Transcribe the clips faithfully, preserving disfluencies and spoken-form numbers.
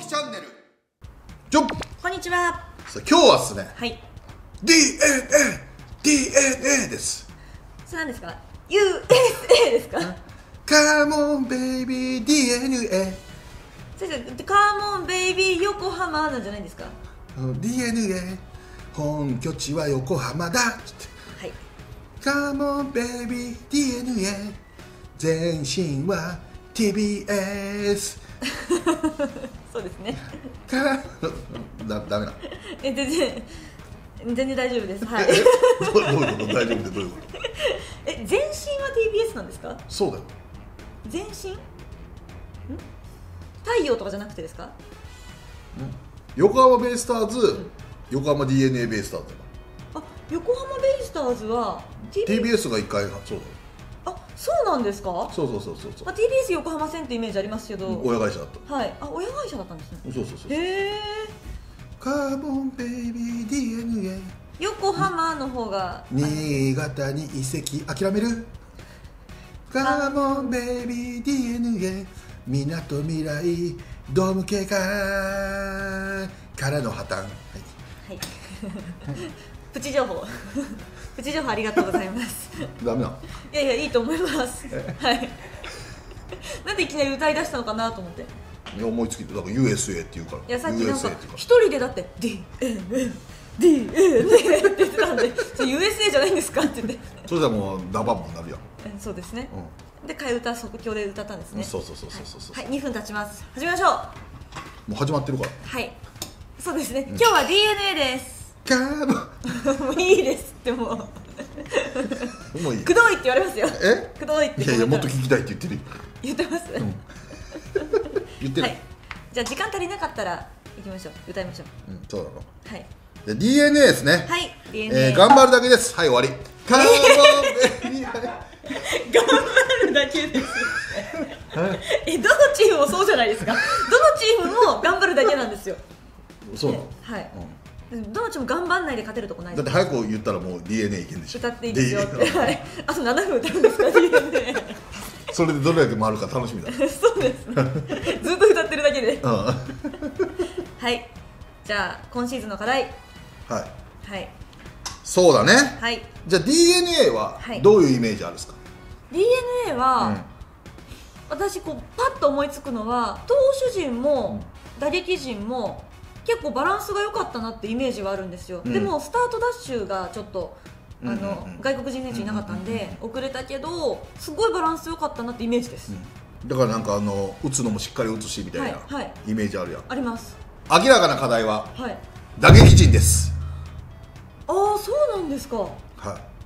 きチャンネル。ちょっこんにちは。 さあ今日はですね、 はい。 ディーエヌエー ディーエヌエー です。 それなんですか？ ユーエスエー ですか？ カモンベイビー ディーエヌエ先生、カーモンベイビー横浜なんじゃないんですか？ ー ディーエヌエー 本拠地は横浜だっつって、 はい。 カモンベイビー ディーエヌエー 全身は ティービーエスそうですね。 かだダメなえ、全然全然大丈夫です。はい。 どうどういうこと？大丈夫ってどういうこと？ え、全身は ティービーエス なんですか？ そうだよ。 全身？ん？太陽とかじゃなくてですか？ 横浜ベイスターズ、うん、横浜 ディーエヌエー ベイスターズだよ。 あ、横浜ベイスターズはティービーエス がいっかい、そうだよ。 あ、そうなんですか？ そうそうそうそうそう、 まあ、ティービーエス 横浜線ってイメージありますけど、うん、 親会社だった。 はい。あ、親会社だったんですね。 そうそうそうそう。 へえ。 カーボンベイビー ディーエヌエー横浜の方が新潟に移籍諦める。カーボンベイビー ディーエヌエー みなとみらいドーム計画からの破綻。はい、 はい、プチ情報プチ情報ありがとうございます。 ダメな。 いやいや、いいと思います。はい。なんでいきなり歌い出したのかなと思って。 いや、思いつきで、だから ユーエスエー って言うから。 いや、さっきなんか一人人でだって ディーエヌエー ディーエヌエー って言ってたんで、それ ユーエスエー じゃないんですかって言って。 それじゃもうダバンもなるやん。 そうですね。 うん、 で、替え歌即興で歌ったんですね。 そうそうそうそうそうそう。 はい、にふん経ちます。始めましょう。 もう始まってるから。 はい。そうですね。今日は ディーエヌエー です。 カーボン。 もういいですってもう。 もういい。 くどいって言われますよ。 え？ くどいって。 いやいや、もっと聞きたいって言ってる。 言ってます。うん、 言ってる。はい。 じゃあ時間足りなかったら行きましょう。歌いましょう。 うん、そうだろ。 はい。 じゃ ディーエヌエー ですね。 はい。ディーエヌエー。 えー、頑張るだけです。はい、終わり。カーボンベイビー。 頑張るだけです。え、どのチームもそうじゃないですか。どのチームも頑張るだけなんですよ。 そうなの。 はい。うん、どのチーム頑張んないで勝てるとこない。 だって早く言ったらもう ディーエヌエー いけんでしょ。 歌っていいですよって。はい。あとななふん歌うんですか ディーエヌエー。 それでどれだけ回るか楽しみだ。 そうです。ずっと歌ってるだけで。 うん、 はい。じゃあ今シーズンの課題。 はい。 はい。 そうだね。 はい。 じゃあ ディーエヌエー はどういうイメージあるんですか？ ディーエヌエー は、うん、私こうパッと思いつくのは投手陣も打撃陣も結構バランスが良かったなってイメージはあるんですよ、うん、でもスタートダッシュがちょっとあの、うんうんうん、外国人選手いなかったんで遅れたけどすごいバランス良かったなってイメージです、 うん、だからなんかあの打つのもしっかり打つしみたいなイメージあるやん、はいはい、 あります。 明らかな課題は、 はい、 打撃陣です。 ああ、そうなんですか。 はい、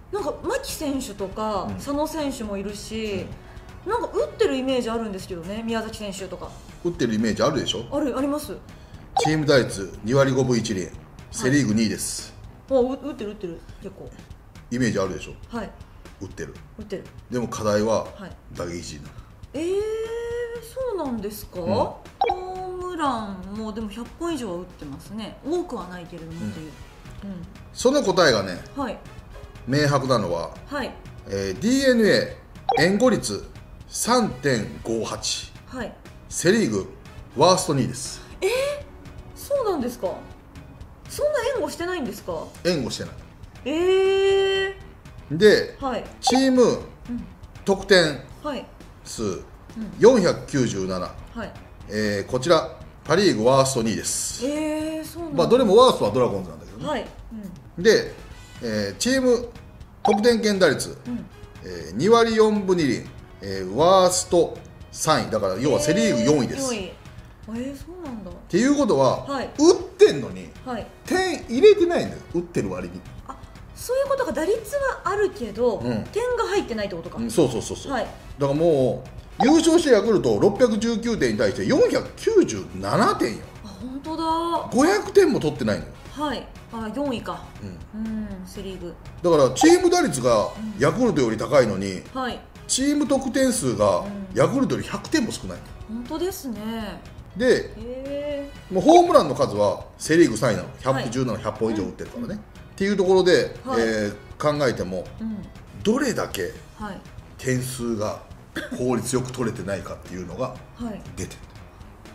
なんか牧選手とか、うん、佐野選手もいるし、うん、なんか打ってるイメージあるんですけどね。宮崎選手とか打ってるイメージあるでしょ。 ある、あります。 チーム打率にわりごぶいちりん、セリーグにいです。 はい、もう打ってる打ってる結構イメージあるでしょ。 はい、 打ってる打ってる。 でも課題は打撃陣なの。 えー、そうなんですか、うん、ホームランもでもひゃっぽん以上は打ってますね。多くはないけれどもっていう、うんうん、 その答えがね、 はい、 明白なのは、 はい、 えー、ディーエヌエー 援護率 さんてんごはち、 はい、 セリーグワーストにいです。 えー、そうなんですか。そんな援護してないんですか。 援護してない。 えー、 で、 はい、 チーム、うん、得点数、はい、よんひゃくきゅうじゅうなな、はい、えー、こちらパ・リーグワーストにいです。 えー、そうなんだ。 まあどれもワーストはドラゴンズなんだけどね、 はい、 うん、で、えー、チーム得点圏打率、うん、えー、にわりよんぶにりん、えー、ワーストさんいだから、要はセ・リーグよんいです。 えー、よんい。えー、そうなんだ。 っていうことは、はい、打ってんのに、はい、点入れてないんだよ、打ってる割に。 あ、そういうことか。打率はあるけど、うん、点が入ってないってことか、うん、 そうそうそうそう、はい、だからもう優勝してヤクルトろっぴゃくじゅうきゅうてんに対してよんひゃくきゅうじゅうななてんよ。 あ、本当だ。 ごひゃくてんも取ってないのよ。 はい。あ、よんいか。うん、うん、セ・リーグだからチーム打率がヤクルトより高いのに、 うん、はい、 チーム得点数がヤクルトよりひゃくてんも少ない。 本当ですね。 で、 へー、 もうホームランの数はセ・リーグさんいなの。ひゃくじゅうなな、ひゃっぽん以上打ってるからね、うん、っていうところで、はい、えー、考えても、うん、どれだけ点数が効率よく取れてないかっていうのが出てる、はい、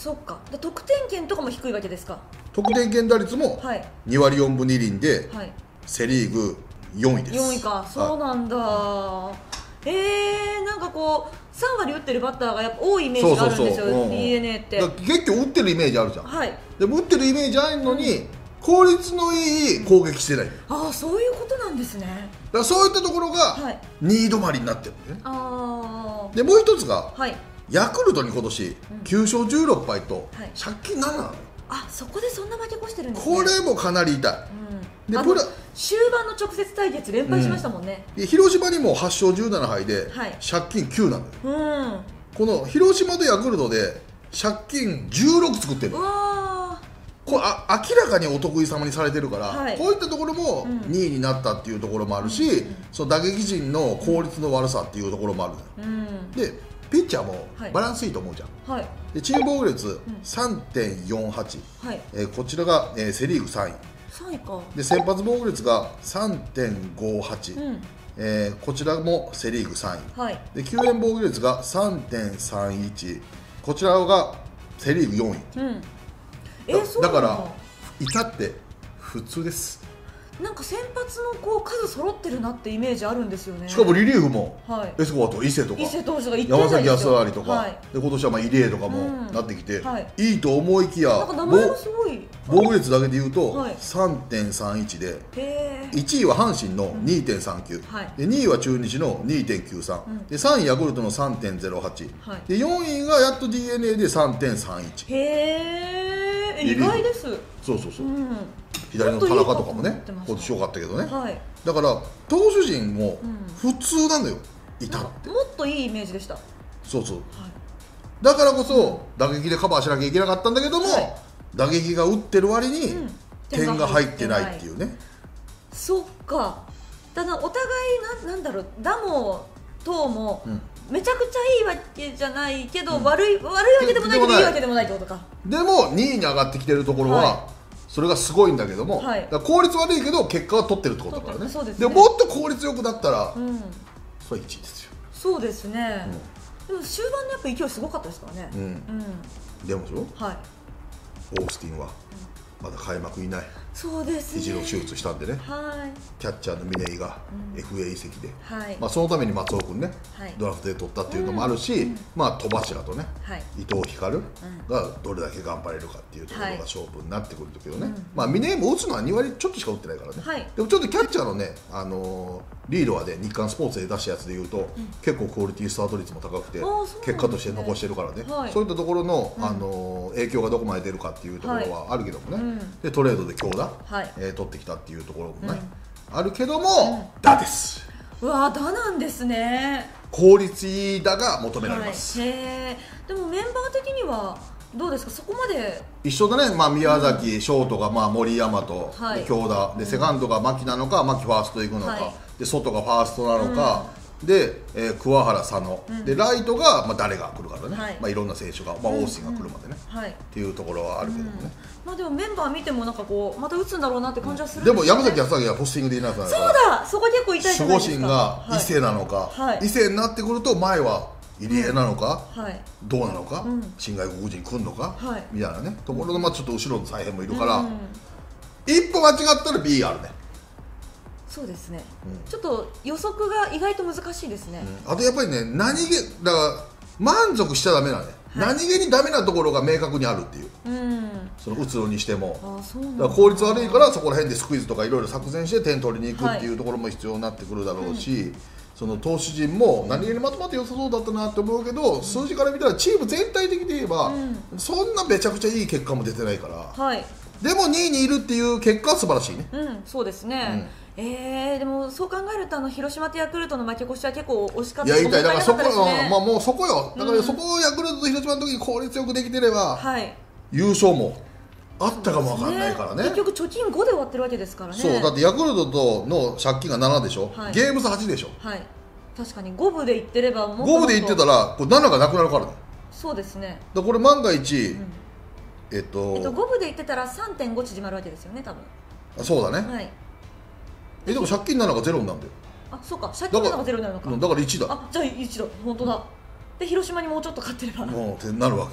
そっか。で得点圏とかも低いわけですか。 得点圏打率もはい。 にわりよんぶにりんで、 はい。 セ・リーグよんいです。 よんいか。そうなんだ。えー、なんかこうさんわり打ってるバッターがやっぱ多いイメージがあるんですよ。 そうそうそう、うん、 ディーエヌエー ってだから結局打ってるイメージあるじゃん。 はい。 でも打ってるイメージあるのに、うん、効率のいい攻撃してない、うん、 ああそういうことなんですね。 だからそういったところがにい止まりになってるんでね。 あでもう一つが、 はい、 ヤクルトに今年きゅうしょうじゅうろっぱいと借金なななの。 あ、そこでそんな負け越してるんですね。 これもかなり痛い、 うん、でプラ終盤の直接対決連敗しましたもんね、 うん、広島にもはちしょうじゅうななはいで借金きゅうなんだよ、 うん、 この広島とヤクルトで借金じゅうろく作ってるの。うわこれあ明らかにお得意様にされてるから、はい、こういったところもにいになったっていうところもあるし、うん、その打撃陣の効率の悪さっていうところもあるのよ、うん、でピッチャーもバランスいいと思うじゃん、はい、でチーム防御率 さんてんよんはち、はい、えー、こちらが、えー、セ・リーグさんいさんいか。で先発防御率が さんてんごはち、うん、えー、こちらもセ・リーグさんい、はい、で救援防御率が さんてんさんいち、こちらがセ・リーグよんい、うん、えー、そうだから至って普通です。 なんか先発のこう数揃ってるなってイメージあるんですよね。 しかもリリーフも、はい、エスコバと伊勢とか伊勢投手が山崎康成とか、はい、で今年はまあ入江とかもなってきて、うんはい、いいと思いきや、 なんか名前もすごい防御率だけでいうと さんてんさんいち で、はい、いちいは阪神の にてんさんきゅう、うんはい、でにいは中日の にてんきゅうさん、うん、でさんいヤクルトの さんてんゼロはち、はい、でよんいがやっと ディーエヌエー で さんてんさんいち。 へえ、意外です。 そうそうそう、うん、左の田中とかもね今年良かったけどね、はい、だから投手陣も普通なのよ、うん、いたってもっといいイメージでした。 そうそう、はい、だからこそ打撃でカバーしなきゃいけなかったんだけども、はい、打撃が打ってる割に点が入ってないっていうね、うん、 そっか。ただお互い な, なんだろう打も投も、うん、めちゃくちゃいいわけじゃないけど、うん、悪い悪いわけでもないけどいいわけでもないってことか。 でもにいに上がってきてるところは、はい、それがすごいんだけども、はい、だから効率悪いけど結果は取ってるってことだからね。そうですね。でもっと効率よくなったら、うん、それいちいですよ。 そうですね、うん、でも終盤のやっぱ勢いすごかったですからね、うんうん、 でもしょ、はい、オースティンはまだ開幕いない。 そうですね、 肘の手術したんでね、はい、キャッチャーの嶺井が エフエー 移籍で、はい、まあ、そのために松尾君ね、はい、ドラフトで取ったっていうのもあるし、うん、まあ、戸柱とね、はい、伊藤光がどれだけ頑張れるかっていうところが勝負になってくるんだけどね、はい、まあ、嶺井も打つのはにわりちょっとしか打ってないからね、はい、でもちょっとキャッチャーのね、あのー、リードはね、日刊スポーツで出したやつでいうと、うん、結構クオリティスタート率も高くて、ね、結果として残してるからね、はい、そういったところの、あのー、影響がどこまで出るかっていうところはあるけどもね、はい、うん、でトレードで強打、はい、えー、取ってきたっていうところもね、うん、あるけども、うん、打です。 うわー、打なんですね。 効率いい打が求められます、 はい、へー。でもメンバー的にはどうですか、そこまで一緒だね、まあ、宮崎、うん、ショートがまあ森山と、はい、強打で、セカンドが牧なのか、牧ファースト行くのか、はい、で外がファーストなのか、うん、で、えー、桑原、佐野、うん、でライトが、まあ、誰が来るからね、はい、まあ、いろんな選手が、まあ、オースティンが来るまでね、うん、はい、っていうところはあるけどもね、うん、 まあ、でもメンバー見てもなんかこうまた打つんだろうなって感じはするんですよね。 でも山崎康明はポスティングでいないから、 そうだ、そこ結構痛いじゃないですか。 守護神が伊勢なのか、はい、伊勢になってくると前は入江なのか、うん、はい、どうなのか、うん、新外国人来るのか、はい、みたいなねところの、まあ、ちょっと後ろの再編もいるから、うん、一歩間違ったら ビー あるね。 そうですね、うん、ちょっと予測が意外と難しいですね、 うん、あとやっぱりね、何気だから満足しちゃダメだね、はい、何気にダメなところが明確にあるっていう、うん、その打つのにしても、あ、そうなんだ、だから効率悪いからそこら辺でスクイズとかいろいろ作戦して点取りに行くっていうところも必要になってくるだろうし、はい、うん、その投手陣も何気にまとまって良さそうだったなって思うけど、うん、数字から見たらチーム全体的に言えば、うん、そんなめちゃくちゃいい結果も出てないから、はい、でもにいにいるっていう結果は素晴らしいね。 うん、そうですね、うん、えー、でもそう考えるとあの広島とヤクルトの負け越しは結構惜しかったですね。 いや、痛い、だからそこ、まあ、もうそこよ、だからそこをヤクルトと広島の時に効率よくできてれば、はい、優勝もあったかもわかんないからね。 結局貯金ごで終わってるわけですからね。 そうだって、ヤクルトとの借金がななでしょ、はい、ゲーム差はちでしょ、はい、 確かにごぶでいってればもっともっとごぶでいってたらこれなながなくなるからね。 そうですね。 だこれ万が一、うん、えっと、 えっと、ごぶでいってたら さんてんご 縮まるわけですよね、多分。 あ、そうだね、はい、えでも借金なながゼロになるんだよ。 あ、そうか、借金なながゼロになるのか。 だからいちだ。 あ、じゃあいちだ、本当だ。で広島にもうちょっと勝ってればもうってなるわけよ。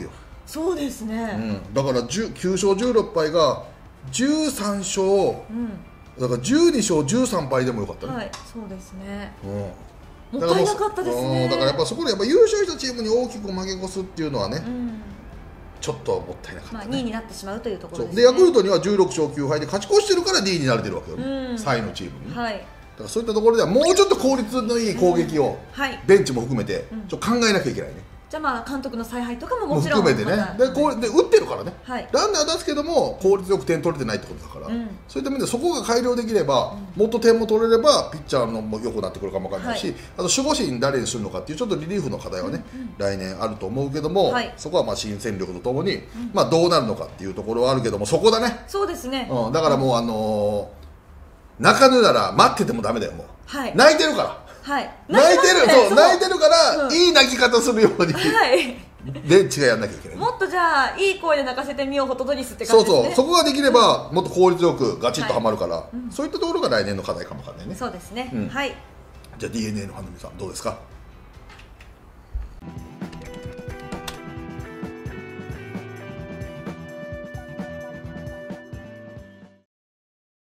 そうですね、 うん、だからきゅう勝じゅうろく敗がじゅうさん勝、うん、だからじゅうに勝じゅうさん敗でもよかったね。 はい、そうですね、 うん、 もったいなかったですね。 だからやっぱそこでやっぱ優勝したチームに大きく負け越すっていうのはね、うん、ちょっともったいなかった、ね、 まあ、にいになってしまうというところですね。 でヤクルトにはじゅうろく勝きゅう敗で勝ち越してるからにいになれてるわけよ、うん、さんいのチームに、ね、はい、だからそういったところではもうちょっと効率のいい攻撃を、うんはい、ベンチも含めてちょっと考えなきゃいけないね。 じゃあまあ監督の采配とかももちろん含めてね、でこうで打ってるからね、はい、ランナー出すけども効率よく点取れてないってことだから、うん、そういった意味でそこが改良できれば、うん、もっと点も取れればピッチャーのも良くなってくるかもわからないし、はい、あと守護神誰にするのかっていうちょっとリリーフの課題はね、うんうん、来年あると思うけども、はい、そこはまあ新戦力とともに、うん、まあどうなるのかっていうところはあるけども、そこだね。 そうですね、 うん、だからもうあのー、泣かぬなら待っててもダメだよ、もう、はい、泣いてるから、はい、泣いてる、そう泣いてるから、うん、いい泣き方するように、はいで違いやんなきゃいけない、ね、 もっとじゃあいい声で泣かせてみようホトトギスって感じですね。 そうそう、そこができれば、うん、もっと効率よくガチッとはまるから、はい、うん、そういったところが来年の課題かもわかんないね。 そうですね、うん、はい。 じゃあ ディーエヌエー の花見さんどうですか。